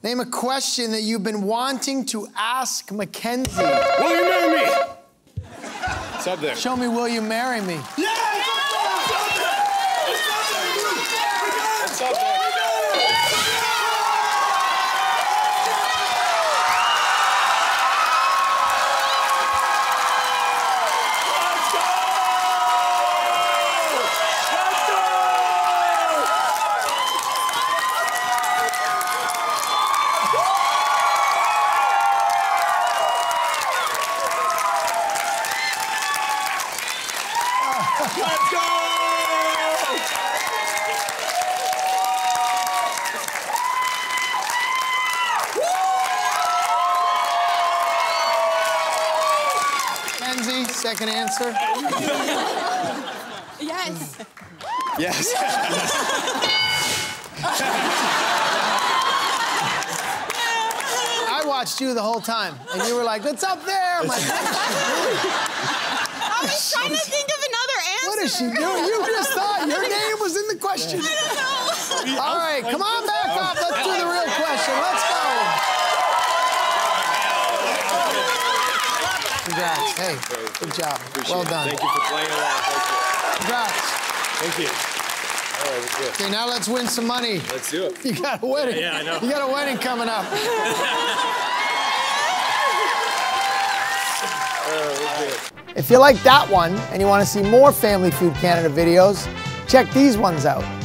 Name a question that you've been wanting to ask Mackenzie. Will you marry me? It's up there. Show me, will you marry me? Yeah! It's up there. Let's go! Mackenzie, second answer. Yes. Yes. I watched you the whole time, and you were like, "It's up there." I'm like, I was trying to think of another answer. what is she doing? You just thought your name was in the question. I don't know. All right, come on back up. Let's do the real question. Let's go. Congrats. Hey, good job. Well done. Thank you for playing along. Congrats. Thank you. All right, that's good. Okay, now let's win some money. Let's do it. You got a wedding. Yeah, I know. You got a wedding coming up. If you like that one and you want to see more Family Feud Canada videos, check these ones out.